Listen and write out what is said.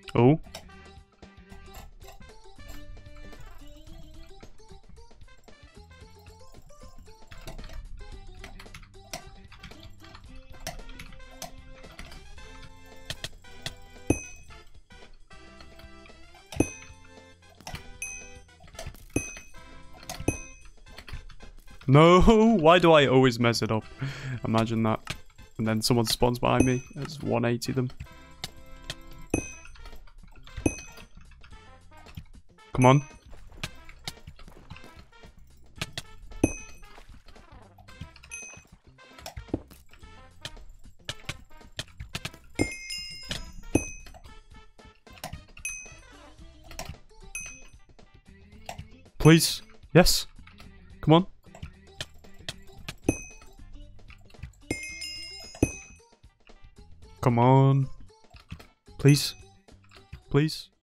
Oh. No, why do I always mess it up? Imagine that. And then someone spawns behind me. There's 180 them. Come on. Please. Yes. Come on. Come on. Please. Please.